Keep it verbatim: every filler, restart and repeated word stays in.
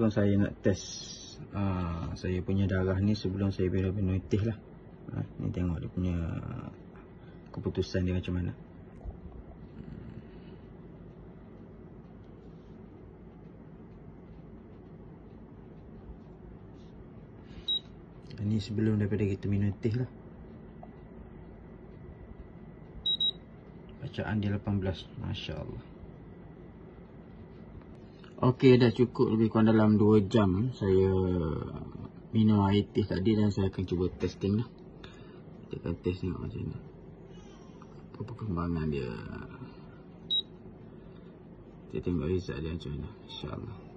sebelum saya nak test uh, saya punya darah ni, sebelum saya bina-bina teh lah. Ha, ni tengok dia punya keputusan dia macam mana. Ini sebelum daripada kita minum teh lah. Bacaan dia lapan belas. Masya Allah. Okey, dah cukup lebih kurang dalam dua jam saya minum air teh tadi, dan saya akan cuba testing lah. Kita akan test tengok macam mana apa perkembangan dia. Kita tengok result dia macam mana, InsyaAllah.